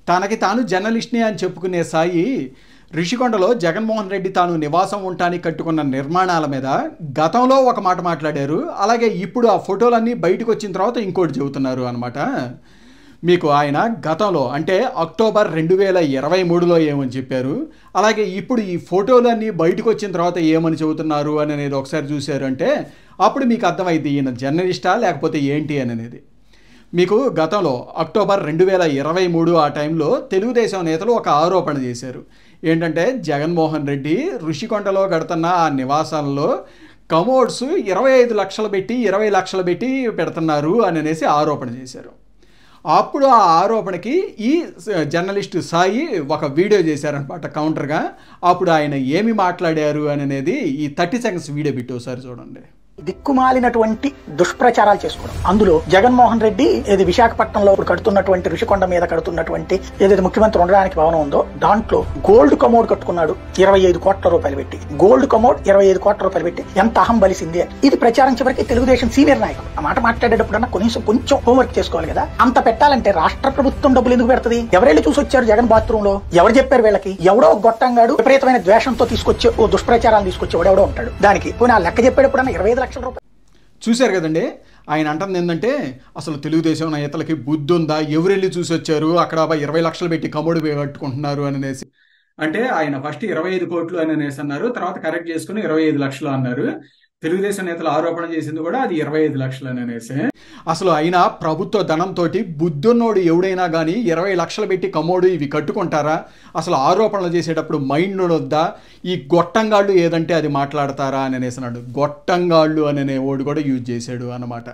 తనకి తాను జర్నలిస్ట్ని అని చెప్పుకునే సాయి రిషికొండలో జగన్మోహన్ రెడ్డి తాను నివాసం ఉండటానికి కట్టుకున్న నిర్మాణాల మీద గతంలో ఒక మాట మాట్లాడారు. అలాగే ఇప్పుడు ఆ ఫోటోలన్నీ బయటకు వచ్చిన తర్వాత ఇంకోటి చెబుతున్నారు అనమాట. మీకు ఆయన గతంలో అంటే అక్టోబర్ 2023లో ఏమని చెప్పారు, అలాగే ఇప్పుడు ఈ ఫోటోలన్నీ బయటకు వచ్చిన తర్వాత ఏమని చెబుతున్నారు అనేది ఒకసారి చూశారు అంటే అప్పుడు మీకు అర్థమైంది ఈయన జర్నలిస్టా లేకపోతే ఏంటి అనేది. మీకు గతంలో అక్టోబర్ 2023 ఆ టైంలో తెలుగుదేశం నేతలు ఒక ఆరోపణ చేశారు. ఏంటంటే జగన్మోహన్ రెడ్డి ఋషికొండలో కడుతున్న ఆ నివాసాల్లో కమోడ్స్ 25 లక్షలు పెట్టి 20 లక్షలు పెట్టి పెడుతున్నారు అనేసి ఆరోపణ చేశారు. అప్పుడు ఆ ఆరోపణకి ఈ జర్నలిస్ట్ సాయి ఒక వీడియో చేశారనమాట కౌంటర్గా. అప్పుడు ఆయన ఏమి మాట్లాడారు అనేది ఈ 30 సెకండ్స్ వీడియో బిట్ ఒకసారి చూడండి. దిక్కుమాలినటువంటి దుష్ప్రచారాలు చేసుకోవడం. అందులో జగన్మోహన్ రెడ్డి ఏది విశాఖపట్నంలో ఇప్పుడు కడుతున్నటువంటి ఋషికొండ మీద కడుతున్నటువంటి ఏదైతే ముఖ్యమంత్రి ఉండడానికి భవనం ఉందో దాంట్లో గోల్డ్ కమోడ్ కట్టుకున్నాడు 25 కోట్ల రూపాయలు పెట్టి. గోల్డ్ కమోడ్ 25 కోట్ల రూపాయలు పెట్టి ఎంత అహం బలిసింది. ఇది ప్రచారం చివరికి తెలుగుదేశం సీనియర్ నాయకులు ఆ మాట మాట్లాడేటప్పుడన్నా కొంచెం హోంవర్క్ చేసుకోవాలి కదా. అంత పెట్టాలంటే రాష్ట్ర ప్రభుత్వం డబ్బులు ఎందుకు పెడుతుంది? ఎవరెళ్ళి చూసి వచ్చారు జగన్ బాత్రూమ్ లో? ఎవరు చెప్పారు వీళ్ళకి? ఎవడో గొట్టంగాడు విపరీతమైన ద్వేషంతో తీసుకొచ్చే ఓ దుష్ప్రచారాలు తీసుకొచ్చి ఎవడెవడో ఉంటాడు. దానికి పోనీ ఆ లెక్క చెప్పేటప్పుడన్నా 25 లక్షల రూపాయలు. చూశారు కదండి. ఆయన అంటుంది ఏంటంటే అసలు తెలుగుదేశం నేతలకి బుద్ధి ఉందా, ఎవరెళ్ళి చూసి వచ్చారు, అక్కడ 20 లక్షలు పెట్టి కమోడు కట్టుకుంటున్నారు అనేసి. అంటే ఆయన ఫస్ట్ 25 కోట్లు అనేసి అన్నారు, తర్వాత కరెక్ట్ చేసుకుని 25 లక్షలు అన్నారు. తెలుగుదేశం నేతలు ఆరోపణ చేసింది కూడా అది 25 లక్షలు అనేసి. అసలు అయినా ప్రభుత్వ ధనంతో బుద్ధున్నోడు ఎవడైనా కానీ 20 లక్షలు పెట్టి కమోడు ఇవి కట్టుకుంటారా? అసలు ఆరోపణలు చేసేటప్పుడు మైండ్ వద్దా? ఈ గొట్టంగాళ్ళు ఏదంటే అది మాట్లాడతారా అని అనేసినాడు. గొట్టంగాళ్ళు అనే ఓడు కూడా యూజ్ చేశాడు అన్నమాట.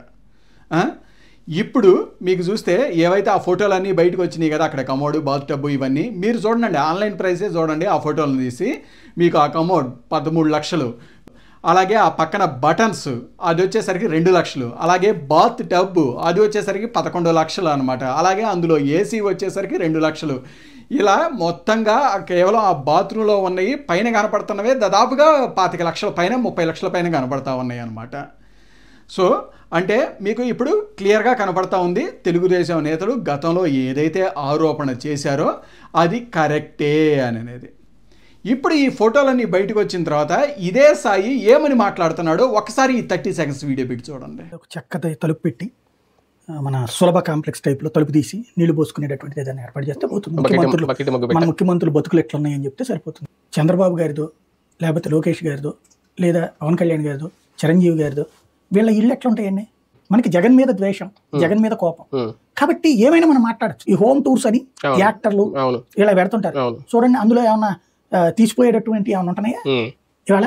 ఇప్పుడు మీకు చూస్తే ఏవైతే ఆ ఫోటోలన్నీ బయటకు వచ్చినాయి కదా, అక్కడ కమోడు బాత్ టబ్బు ఇవన్నీ మీరు చూడండి, ఆన్లైన్ ప్రైసే చూడండి. ఆ ఫోటోలను తీసి మీకు ఆ కమోడ్ 13 లక్షలు, అలాగే ఆ పక్కన బటన్స్ అది వచ్చేసరికి 2 లక్షలు, అలాగే బాత్ టబ్ అది వచ్చేసరికి 11 లక్షలు అనమాట. అలాగే అందులో ఏసీ వచ్చేసరికి 2 లక్షలు. ఇలా మొత్తంగా కేవలం ఆ బాత్రూంలో ఉన్నవి పైన కనపడుతున్నవే దాదాపుగా 25 లక్షల పైన 30 లక్షల పైన కనపడతా ఉన్నాయి అన్నమాట. సో అంటే మీకు ఇప్పుడు క్లియర్గా కనపడతా ఉంది తెలుగుదేశం నేతలు గతంలో ఏదైతే ఆరోపణ చేశారో అది కరెక్టే అనేది. ఇప్పుడు ఈ ఫోటోలన్నీ బయటకు వచ్చిన తర్వాత ఇదే సాయి ఏమని మాట్లాడుతున్నాడో ఒకసారి ఈ 30 సెకండ్స్ వీడియో పెట్టి చూడండి. ఒక చెక్క తలుపు పెట్టి మన సులభ కాంప్లెక్స్ టైప్లో తలుపు తీసి నీళ్లు పోసుకునేటటువంటిది ఏదైనా ఏర్పాటు చేస్తే పోతుంది. మన ముఖ్యమంత్రులు బతుకులు ఎట్లున్నాయని చెప్తే సరిపోతుంది. చంద్రబాబు గారిదో లేకపోతే లోకేష్ గారిదో లేదా పవన్ కళ్యాణ్ గారిదో చిరంజీవి గారిదో వీళ్ళ ఇల్లు ఎట్లుంటాయండి? మనకి జగన్ మీద ద్వేషం, జగన్ మీద కోపం, కాబట్టి ఏమైనా మనం మాట్లాడచ్చు. ఈ హోమ్ టూర్స్ అని యాక్టర్లు ఇలా పెడుతుంటారు చూడండి, అందులో ఏమన్నా తీసిపోయేటటువంటి ఏమైనా ఉంటున్నాయా? ఇవాళ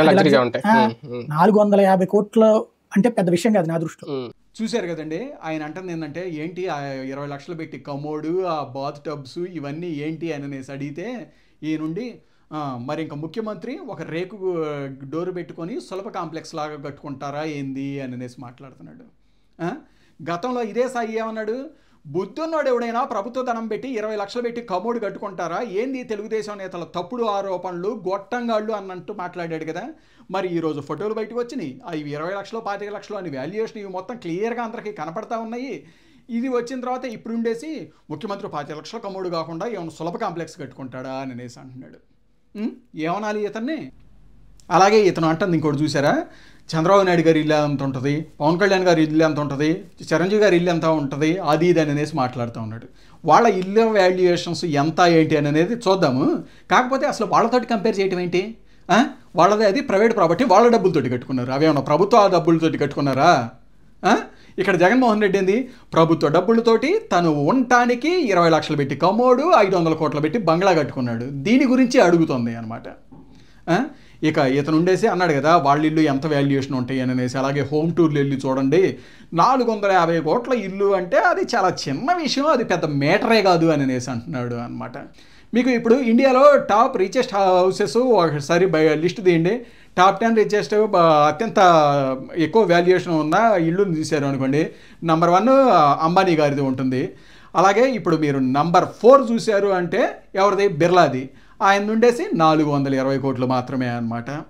450 కోట్లు అంటే పెద్ద విషయం కాదు నా దృష్టిలో. చూశారు కదండి. ఆయన అంటుంది ఏంటంటే ఏంటి ఆ 20 లక్షలు పెట్టి కమోడు ఆ బాత్ టబ్స్ ఇవన్నీ ఏంటి అనేసి అడిగితే ఈ నుండి మరి ఇంకా ముఖ్యమంత్రి ఒక రేకు డోరు పెట్టుకొని సులభ కాంప్లెక్స్ లాగా కట్టుకుంటారా ఏంది అనేసి మాట్లాడుతున్నాడు. గతంలో ఇదే సాయి ఏమన్నాడు, బుద్ధున్నోడు ఎవడైనా ప్రభుత్వ ధనం పెట్టి 20 లక్షలు పెట్టి కమోడు కట్టుకుంటారా ఏంది? తెలుగుదేశం నేతల తప్పుడు ఆరోపణలు గొట్టంగాళ్ళు అన్నట్టు మాట్లాడాడు కదా. మరి ఈరోజు ఫోటోలు బయటకు వచ్చినాయి, అవి 20 లక్షలు 25 లక్షలు అని వాల్యుయేషన్ ఇవి మొత్తం క్లియర్గా అందరికీ కనపడతా ఉన్నాయి. ఇది వచ్చిన తర్వాత ఇప్పుడు ఉండేసి ముఖ్యమంత్రి 25 లక్షల కమోడు కాకుండా ఏమైనా సులభ కాంప్లెక్స్ కట్టుకుంటాడా అనేసి అంటున్నాడు. ఏమనాలి ఇతన్ని? అలాగే ఇతను అంటుంది ఇంకోటి చూసారా, చంద్రబాబు నాయుడు గారి ఇల్లు ఎంత ఉంటుంది, పవన్ కళ్యాణ్ గారి ఇల్లు ఎంత ఉంటుంది, చిరంజీవి గారి ఇల్లు ఎంత ఉంటుంది, అది ఇది అనేసి మాట్లాడుతూ ఉన్నాడు. వాళ్ళ ఇల్లు వాల్యుయేషన్స్ ఎంత ఏంటి అనేది చూద్దాము. కాకపోతే అసలు వాళ్ళతోటి కంపేర్ చేయటం ఏంటి? వాళ్ళది అది ప్రైవేట్ ప్రాపర్టీ, వాళ్ళ డబ్బులతోటి కట్టుకున్నారు. అవేమన్నా ప్రభుత్వ డబ్బులతోటి కట్టుకున్నారా? ఇక్కడ జగన్మోహన్ రెడ్డి ఏంది, ప్రభుత్వ డబ్బులతోటి తను ఉండటానికి 20 లక్షలు పెట్టి కమోడు 500 కోట్లు పెట్టి బంగ్లా కట్టుకున్నాడు. దీని గురించి అడుగుతుంది అనమాట. ఇక ఇతను ఉండేసి అన్నాడు కదా వాళ్ళ ఇల్లు ఎంత వాల్యుయేషన్ ఉంటాయి అనేసి. అలాగే హోమ్ టూర్లు వెళ్ళి చూడండి, 450 కోట్ల ఇల్లు అంటే అది చాలా చిన్న విషయం, అది పెద్ద మేటరే కాదు అనేసి అంటున్నాడు అనమాట. మీకు ఇప్పుడు ఇండియాలో టాప్ రిచెస్ట్ హౌసెస్ ఒకసారి లిస్ట్ తీయండి. టాప్ 10 రిచెస్ట్ అత్యంత ఎక్కువ వాల్యుయేషన్ ఉన్న ఇల్లుని తీశారు అనుకోండి, నంబర్ 1 అంబానీ గారిది ఉంటుంది. అలాగే ఇప్పుడు మీరు నంబర్ 4 చూశారు అంటే ఎవరిది? బిర్లాది. ఆయన నుండేసి 420 కోట్లు మాత్రమే అనమాట.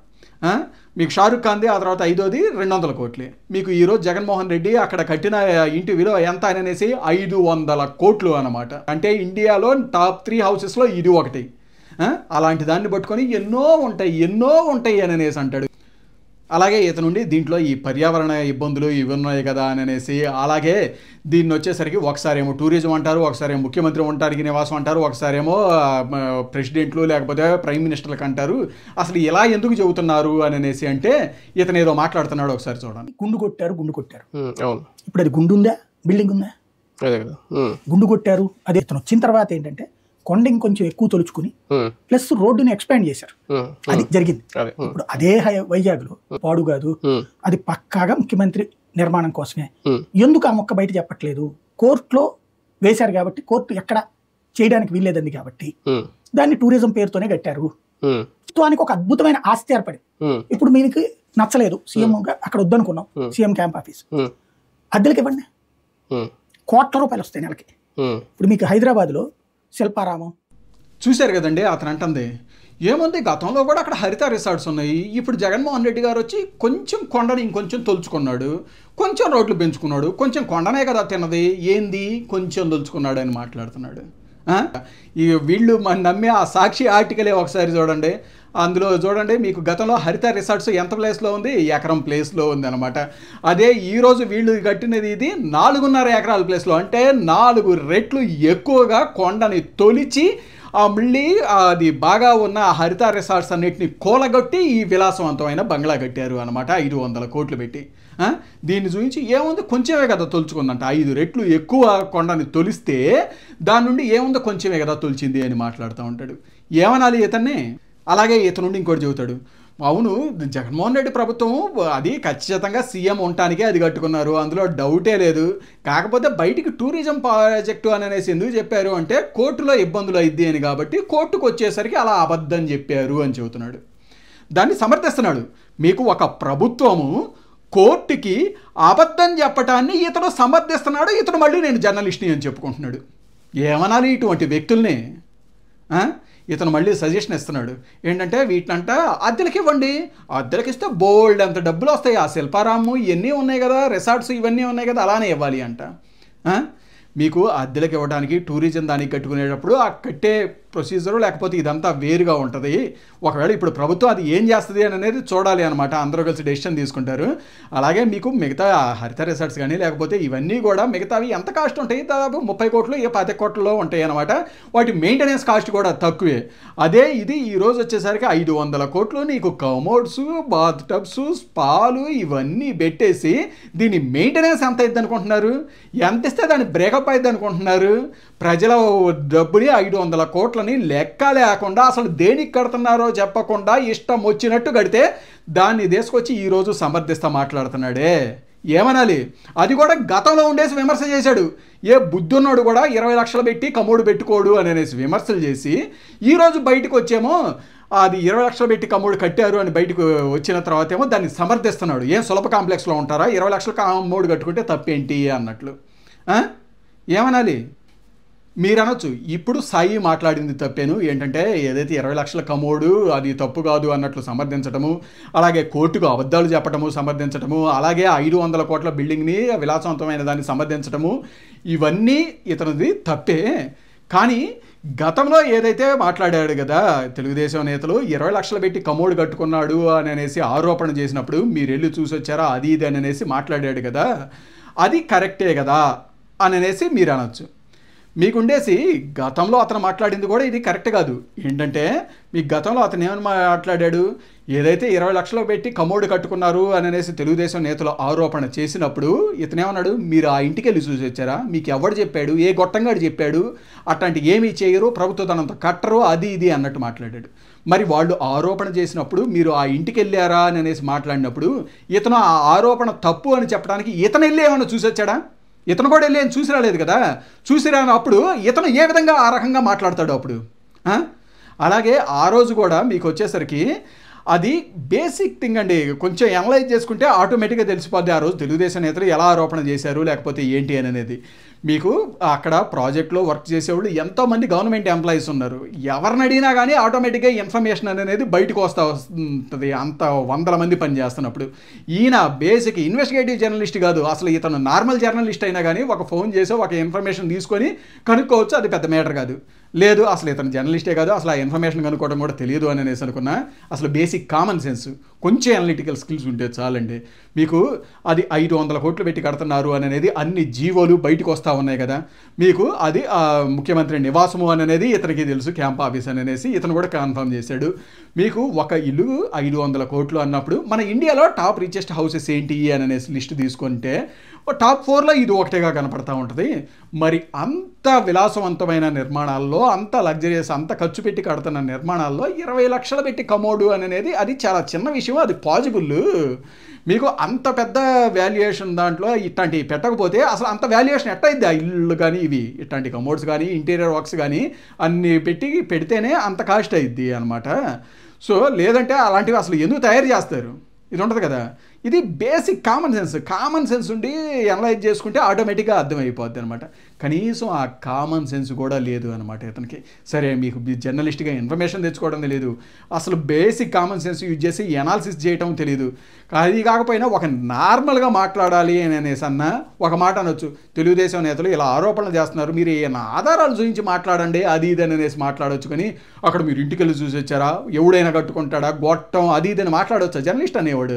మీకు షారుఖ్ ఖాన్ది, ఆ తర్వాత 5వది 200 కోట్లే. మీకు ఈరోజు జగన్మోహన్ రెడ్డి అక్కడ కట్టిన ఇంటి విలువ ఎంత అనేసి 500 కోట్లు అనమాట. అంటే ఇండియాలో టాప్ 3 హౌసెస్లో ఇది ఒకటి. అలాంటి దాన్ని పట్టుకొని ఎన్నో ఉంటాయి అని అనేసి అంటాడు. అలాగే ఇతనుండి దీంట్లో ఈ పర్యావరణ ఇబ్బందులు ఇవి ఉన్నాయి కదా అని అనేసి, అలాగే దీన్ని వచ్చేసరికి ఒకసారేమో టూరిజం అంటారు, ఒకసారేమో ముఖ్యమంత్రి ఉండటానికి నివాసం అంటారు, ఒకసారేమో ప్రెసిడెంట్లు లేకపోతే ప్రైమ్ మినిస్టర్లకు అంటారు. అసలు ఇలా ఎందుకు చెబుతున్నారు అని అనేసి అంటే ఇతను ఏదో మాట్లాడుతున్నాడు, ఒకసారి చూడండి. గుండు కొట్టారు. ఇప్పుడు అది గుండు ఉందా, బిల్డింగ్ ఉందా? గుండు కొట్టారు. అదే ఇతను వచ్చిన తర్వాత ఏంటంటే కొండ ఇంకొంచెం ఎక్కువ తొలుచుకుని ప్లస్ రోడ్డుని ఎక్స్పాండ్ చేశారు. అది జరిగింది. ఇప్పుడు అదే వైజాగ్లో పాడు కాదు, అది పక్కాగా ముఖ్యమంత్రి నిర్మాణం కోసమే. ఎందుకు ఆ మొక్క బయట చెప్పట్లేదు? కోర్టులో వేశారు కాబట్టి, కోర్టు ఎక్కడ చేయడానికి వీల్లేదండి కాబట్టి దాన్ని టూరిజం పేరుతోనే కట్టారు. దానికి ఒక అద్భుతమైన ఆస్తి ఏర్పడింది. ఇప్పుడు మీకు నచ్చలేదు, సీఎంగా అక్కడ వద్దనుకున్నాం, సీఎం క్యాంప్ ఆఫీస్ అద్దెలకి ఇవ్వండి, కోట్ల రూపాయలు వస్తాయి నెలకి. ఇప్పుడు మీకు హైదరాబాద్లో శిల్పారామం చూశారు కదండి. అతను అంటుంది ఏముంది, గతంలో కూడా అక్కడ హరిత రిసార్ట్స్ ఉన్నాయి. ఇప్పుడు జగన్మోహన్ రెడ్డి గారు వచ్చి కొంచెం కొండని ఇంకొంచెం తొలుచుకున్నాడు, కొంచెం రోడ్లు పెంచుకున్నాడు, కొంచెం కొండనే కదా తిన్నది, ఏంది కొంచెం తొలుచుకున్నాడు అని మాట్లాడుతున్నాడు. ఈ వీళ్ళు నమ్మే ఆ సాక్షి ఆర్టికలే ఒకసారి చూడండి. అందులో చూడండి, మీకు గతంలో హరిత రిసార్ట్స్ ఎంత ప్లేస్లో ఉంది? ఎకరం ప్లేస్లో ఉంది అనమాట. అదే ఈరోజు వీళ్ళు కట్టినది ఇది 4.5 ఎకరాల ప్లేస్లో, అంటే 4 రెట్లు ఎక్కువగా కొండని తొలిచి మళ్ళీ అది బాగా ఉన్న హరిత రిసార్ట్స్ అన్నిటిని కూలగొట్టి ఈ విలాసవంతమైన బంగ్లా కట్టారు అనమాట 500 కోట్లు పెట్టి. దీన్ని చూపించి ఏముంది, కొంచెమే కదా తొలుచుకుందంట. 5 రెట్లు ఎక్కువ కొండని తొలిస్తే దాని నుండి ఏముందో కొంచెమే కదా తొలిచింది అని మాట్లాడుతూ ఉంటాడు. ఏమనాలి ఇతన్ని? అలాగే ఇతనుండి ఇంకోటి చెబుతాడు, అవును జగన్మోహన్ రెడ్డి ప్రభుత్వం అది ఖచ్చితంగా సీఎం ఉండటానికే అది కట్టుకున్నారు, అందులో డౌటే లేదు. కాకపోతే బయటికి టూరిజం ప్రాజెక్టు అని అనేసి ఎందుకు చెప్పారు అంటే కోర్టులో ఇబ్బందులు అయింది అని, కాబట్టి కోర్టుకు వచ్చేసరికి అలా అబద్ధం చెప్పారు అని చెబుతున్నాడు. దాన్ని సమర్థిస్తున్నాడు. మీకు ఒక ప్రభుత్వము కోర్టుకి అబద్ధం చెప్పటాన్ని ఇతను సమర్థిస్తున్నాడు, ఇతను మళ్ళీ నేను జర్నలిస్ట్ని అని చెప్పుకుంటున్నాడు. ఏమనాలి ఇటువంటి వ్యక్తుల్ని? ఇతను మళ్ళీ సజెషన్ ఇస్తున్నాడు ఏంటంటే, వీటినంట అద్దెలకి ఇవ్వండి, అద్దెలకి ఇస్తే బోల్డ్ అంత డబ్బులు వస్తాయి, ఆ శిల్పారాము ఇవన్నీ ఉన్నాయి కదా, రిసార్ట్స్ ఇవన్నీ ఉన్నాయి కదా, అలానే ఇవ్వాలి అంట. మీకు అద్దెలకు ఇవ్వడానికి టూరిజం దానికి కట్టుకునేటప్పుడు ఆ కట్టే ప్రొసీజరు లేకపోతే ఇదంతా వేరుగా ఉంటుంది. ఒకవేళ ఇప్పుడు ప్రభుత్వం అది ఏం చేస్తుంది అని అనేది చూడాలి అనమాట. అందరూ కలిసి డెసిషన్ తీసుకుంటారు. అలాగే మీకు మిగతా హరిత రిసార్ట్స్ కానీ లేకపోతే ఇవన్నీ కూడా మిగతావి ఎంత కాస్ట్ ఉంటాయి, దాదాపు 30 కోట్లు 10 కోట్లలో ఉంటాయి అనమాట. వాటి మెయింటెనెన్స్ కాస్ట్ కూడా తక్కువే. అదే ఇది ఈరోజు వచ్చేసరికి 500 కోట్లు నీకు కమోడ్స్, బాత్ టబ్స్, స్పాలు ఇవన్నీ పెట్టేసి దీని మెయింటెనెన్స్ ఎంత అయింది అనుకుంటున్నారు? ఎంత ఇస్తే దాన్ని బ్రేకప్ అయింది అనుకుంటున్నారు? ప్రజల డబ్బుని 500 కోట్లని లెక్క లేకుండా అసలు దేనికి కడుతున్నారో చెప్పకుండా ఇష్టం వచ్చినట్టు కడితే దాన్ని తీసుకొచ్చి ఈరోజు సమర్థిస్తా మాట్లాడుతున్నాడే. ఏమనాలి? అది కూడా గతంలో ఉండేసి విమర్శ చేశాడు. ఏ బుద్ధున్నాడు కూడా 20 లక్షలు పెట్టి కమోడు పెట్టుకోడు అని అనేసి విమర్శలు చేసి ఈరోజు బయటకు వచ్చేమో అది 20 లక్షలు పెట్టి కమోడు కట్టారు అని బయటకు వచ్చిన తర్వాత ఏమో దాన్ని సమర్థిస్తున్నాడు. ఏం సులభ కాంప్లెక్స్లో ఉంటారా? 20 లక్షలు కమోడు కట్టుకుంటే తప్పేంటి అన్నట్లు. ఏమనాలి? మీరు అనొచ్చు ఇప్పుడు సాయి మాట్లాడింది తప్పేను, ఏంటంటే ఏదైతే 20 లక్షల కమోడు అది తప్పు కాదు అన్నట్లు సమర్థించటము, అలాగే కోర్టుకు అబద్ధాలు చెప్పటము సమర్థించటము, అలాగే 500 కోట్ల బిల్డింగ్ని విలాసవంతమైన దాన్ని సమర్థించటము, ఇవన్నీ ఇతనిది తప్పే. కానీ గతంలో ఏదైతే మాట్లాడాడు కదా తెలుగుదేశం నేతలు 20 లక్షలు పెట్టి కమోడు కట్టుకున్నాడు అని అనేసి ఆరోపణ చేసినప్పుడు మీరు వెళ్ళి చూసి వచ్చారా అది ఇది అని అనేసి మాట్లాడాడు కదా, అది కరెక్టే కదా అని అనేసి మీరు అనొచ్చు. మీకుండేసి గతంలో అతను మాట్లాడింది కూడా ఇది కరెక్ట్ కాదు. ఏంటంటే మీకు గతంలో అతను ఏమని మాట్లాడాడు, ఏదైతే 20 లక్షలు పెట్టి కమోడు కట్టుకున్నారు అని అనేసి తెలుగుదేశం నేతలు ఆరోపణ చేసినప్పుడు ఇతనేమన్నాడు, మీరు ఆ ఇంటికి వెళ్ళి చూసి వచ్చారా, మీకు ఎవడు చెప్పాడు, ఏ గొట్టంగాడు చెప్పాడు, అట్లాంటి ఏమీ చేయరు, ప్రభుత్వ ధనంతో కట్టరు, అది ఇది అన్నట్టు మాట్లాడాడు. మరి వాళ్ళు ఆరోపణ చేసినప్పుడు మీరు ఆ ఇంటికి వెళ్ళారా అని అనేసి మాట్లాడినప్పుడు ఇతను ఆ ఆరోపణ తప్పు అని చెప్పడానికి ఇతను వెళ్ళి ఏమన్నా చూసి వచ్చాడా? ఇతను కూడా వెళ్ళి ఏం చూసి రాలేదు కదా. చూసి రానప్పుడు ఇతను ఏ విధంగా ఆ రకంగా మాట్లాడతాడు అప్పుడు? అలాగే ఆ రోజు కూడా మీకు వచ్చేసరికి అది బేసిక్ థింగ్ అండి, కొంచెం అనలైజ్ చేసుకుంటే ఆటోమేటిక్గా తెలిసిపోద్ది ఆ రోజు తెలుగుదేశం నేతలు ఎలా ఆరోపణ చేశారు లేకపోతే ఏంటి అని అనేది. మీకు అక్కడ ప్రాజెక్ట్లో వర్క్ చేసేవాళ్ళు ఎంతోమంది గవర్నమెంట్ ఎంప్లాయీస్ ఉన్నారు. ఎవరిని అడిగినా కానీ ఆటోమేటిక్గా ఇన్ఫర్మేషన్ అనేది బయటకు వస్తుంది, అంత వందల మంది పని చేస్తున్నప్పుడు. ఈయన బేసిక్ ఇన్వెస్టిగేటివ్ జర్నలిస్ట్ కాదు, అసలు ఇతను నార్మల్ జర్నలిస్ట్ అయినా కానీ ఒక ఫోన్ చేసి ఒక ఇన్ఫర్మేషన్ తీసుకొని కనుక్కోవచ్చు, అది పెద్ద మ్యాటర్ కాదు. లేదు అసలు ఇతను జర్నలిస్టే కాదు, అసలు ఆ ఇన్ఫర్మేషన్ కనుక్కోవడం కూడా తెలియదు అని అనేసి అనుకున్నా. అసలు బేసిక్ కామన్ సెన్స్, కొంచెం అనలిటికల్ స్కిల్స్ ఉంటే చాలండి. మీకు అది 500 కోట్లు పెట్టి కడుతున్నారు అని అనేది అన్ని జీవోలు బయటకు వస్తూ ఉన్నాయి కదా. మీకు అది ముఖ్యమంత్రి నివాసము అని అనేది ఇతనికి తెలుసు, క్యాంప్ ఆఫీస్ అని అనేసి ఇతను కూడా కన్ఫర్మ్ చేశాడు. మీకు ఒక ఇల్లు 500 కోట్లు అన్నప్పుడు మన ఇండియాలో టాప్ రిచెస్ట్ హౌసెస్ ఏంటి అని అనేసి లిస్ట్ తీసుకుంటే టాప్ 4లో ఇది ఒకటేగా కనపడతా ఉంటుంది. మరి అంత విలాసవంతమైన నిర్మాణాల్లో, అంత లగ్జరియస్, అంత ఖర్చు పెట్టి కడుతున్న నిర్మాణాల్లో 20 లక్షలు పెట్టి కమోడు అని అనేది అది చాలా చిన్న విషయం, అది పాజిబుల్. మీకు అంత పెద్ద వాల్యుయేషన్ దాంట్లో ఇట్లాంటివి పెట్టకపోతే అసలు అంత వాల్యుయేషన్ ఎట్టయిద్ది? ఆ ఇల్లు కానీ ఇవి ఇట్లాంటి కమోడ్స్ కానీ ఇంటీరియర్ వర్క్స్ కానీ అన్ని పెడితేనే అంత కాస్ట్ అయ్యిద్ది అనమాట. సో లేదంటే అలాంటివి అసలు ఎందుకు తయారు చేస్తారు? ఇది ఉంటుంది కదా. ఇది బేసిక్ కామన్ సెన్స్ ఉండి అనలైజ్ చేసుకుంటే ఆటోమేటిక్గా అర్థమైపోద్ది అనమాట. కనీసం ఆ కామన్ సెన్స్ కూడా లేదు అనమాట ఇతనికి. సరే మీకు జర్నలిస్ట్గా ఇన్ఫర్మేషన్ తెచ్చుకోవడం తెలియదు, అసలు బేసిక్ కామన్ సెన్స్ యూజ్ చేసి ఎనాలిసిస్ చేయటం తెలియదు. అది కాకపోయినా ఒక నార్మల్గా మాట్లాడాలి అని అనేసి అన్న ఒక మాట అనొచ్చు, తెలుగుదేశం నేతలు ఇలా ఆరోపణలు చేస్తున్నారు, మీరు ఏమైనా ఆధారాలు చూపించి మాట్లాడండి అది ఇది అని అనేసి మాట్లాడవచ్చు. కానీ అక్కడ మీరు ఇంటికి వెళ్ళి చూసి వచ్చారా, ఎవడైనా కట్టుకుంటాడా, గొట్టం అది ఇది అని మాట్లాడవచ్చా జర్నలిస్ట్ అనేవాడు?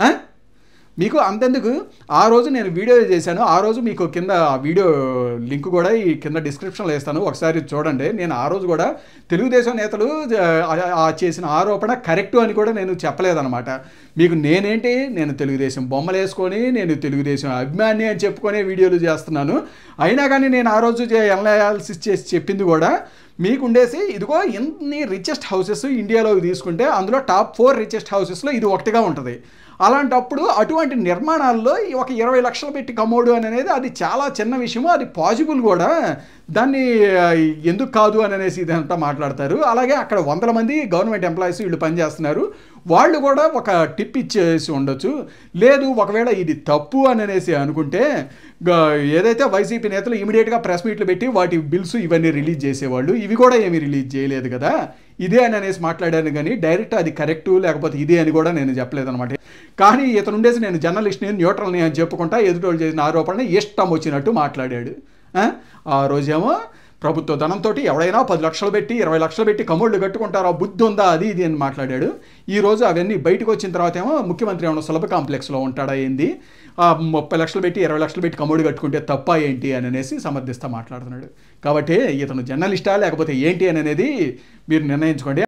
మీకు అంతెందుకు, ఆ రోజు నేను వీడియో చేశాను, ఆ రోజు మీకు కింద వీడియో లింక్ కూడా ఈ కింద డిస్క్రిప్షన్లో ఇస్తాను, ఒకసారి చూడండి. నేను ఆ రోజు కూడా తెలుగుదేశం నేతలు చేసిన ఆరోపణ కరెక్టు అని కూడా నేను చెప్పలేదన్నమాట. మీకు నేను తెలుగుదేశం బొమ్మలు వేసుకొని నేను తెలుగుదేశం అభిమాని అని చెప్పుకునే వీడియోలు చేస్తున్నాను. అయినా కానీ నేను ఆ రోజు ఎనాలిసిస్ చేసి చెప్పింది కూడా మీకు ఉండేసి ఇదిగో ఎన్ని రిచెస్ట్ హౌసెస్ ఇండియాలో తీసుకుంటే అందులో టాప్ 4 రిచెస్ట్ హౌసెస్లో ఇది ఒకటిగా ఉంటుంది. అలాంటప్పుడు అటువంటి నిర్మాణాల్లో ఒక 20 లక్షలు పెట్టి కమోడు అని అనేది అది చాలా చిన్న విషయము, అది పాజిబుల్ కూడా. దాన్ని ఎందుకు కాదు అని అనేసి ఇదంతా మాట్లాడతారు. అలాగే అక్కడ 100 మంది గవర్నమెంట్ ఎంప్లాయీస్ వీళ్ళు పనిచేస్తున్నారు, వాళ్ళు కూడా ఒక టిప్ ఇచ్చేసి ఉండొచ్చు. లేదు ఒకవేళ ఇది తప్పు అని అనేసి అనుకుంటే ఏదైతే వైసీపీ నేతలు ఇమీడియట్గా ప్రెస్ మీట్లు పెట్టి వాటి బిల్స్ ఇవన్నీ రిలీజ్ చేసేవాళ్ళు, ఇవి కూడా ఏమీ రిలీజ్ చేయలేదు కదా. ఇదే అని అనేసి మాట్లాడాను కానీ డైరెక్ట్ అది కరెక్టు లేకపోతే ఇదే అని కూడా నేను చెప్పలేదన్నమాట. కానీ ఇతను ఉండేసి నేను జర్నలిస్ట్ని, న్యూట్రల్ని అని చెప్పుకుంటా ఎదుటోళ్ళు చేసిన ఆరోపణని ఇష్టం వచ్చినట్టు మాట్లాడాడు. ఆ రోజేమో ప్రభుత్వ ధనంతో ఎవడైనా 10 లక్షలు పెట్టి 20 లక్షలు పెట్టి కమోళ్ళు కట్టుకుంటారా, బుద్ధి ఉందా అది ఇది అని మాట్లాడాడు. ఈరోజు అవన్నీ బయటకు వచ్చిన తర్వాత ఏమో ముఖ్యమంత్రి ఏమన్నా సులభ కాంప్లెక్స్లో ఉంటాడా ఏంది, 30 లక్షలు పెట్టి 20 లక్షలు పెట్టి కమోడు కట్టుకుంటే తప్ప ఏంటి అని అనేసి సమర్థిస్తా మాట్లాడుతున్నాడు. కాబట్టి ఇతను జర్నలిస్టా లేకపోతే ఏంటి అని అనేది మీరు నిర్ణయించుకోండి.